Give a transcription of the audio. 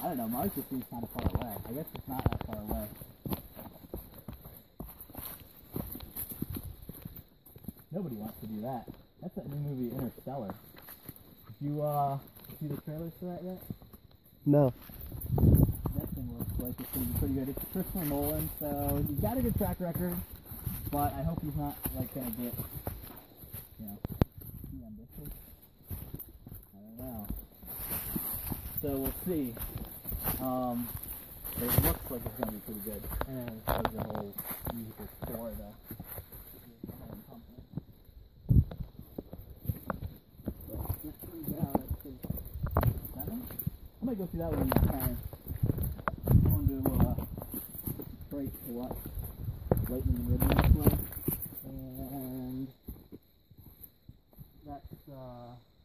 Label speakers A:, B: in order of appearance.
A: I don't know, Mars just seems kind of far away. I guess it's not that far away. Nobody wants to do that. That's that new movie, Interstellar. Did you see the trailers for that yet?
B: No.
A: That thing looks like it's going to be pretty good. It's Christopher Nolan, so he's got a good track record, but I hope he's not, like, going to get, you know, too ambitious. I don't know. So we'll see. It looks like it's going to be pretty good. And there's a whole musical score, though. I might go see that one with my parents. I'm going to Detroit to watch Lightning and Ribbon play. And that's